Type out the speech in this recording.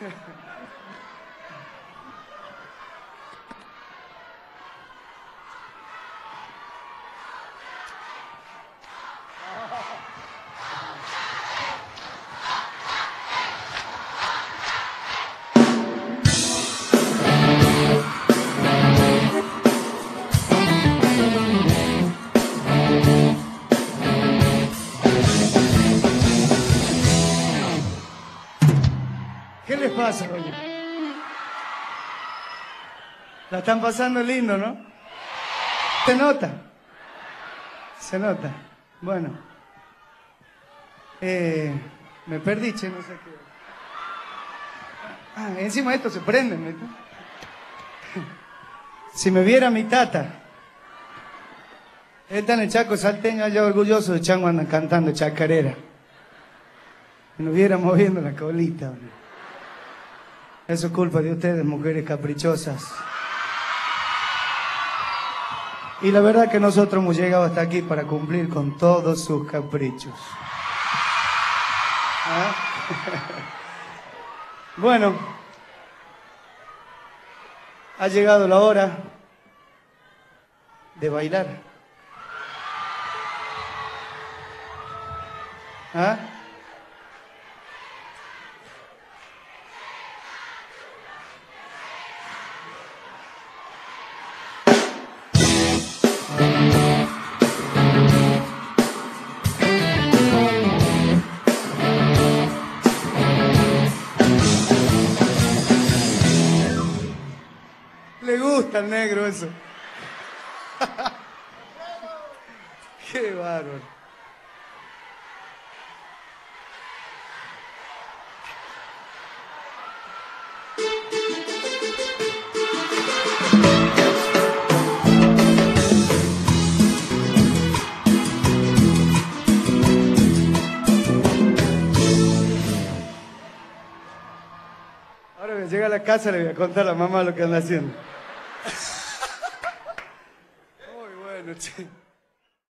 ¿Qué les pasa, oye? La están pasando lindo, ¿no? Se nota. Se nota. Bueno. Me perdí, che, no sé qué. Ah, encima de esto se prenden, ¿viste? Si me viera mi tata. Él está en el Chaco salteño, allá orgulloso de Chango, andan cantando chacarera. Y nos viera moviendo la colita, ¿no? Eso es culpa de ustedes, mujeres caprichosas. Y la verdad que nosotros hemos llegado hasta aquí para cumplir con todos sus caprichos. ¿Ah? Bueno, ha llegado la hora de bailar. ¿Ah? Le gusta al negro eso. Qué bárbaro. Ahora que llega a la casa le voy a contar a la mamá lo que anda haciendo. Muy bueno, che.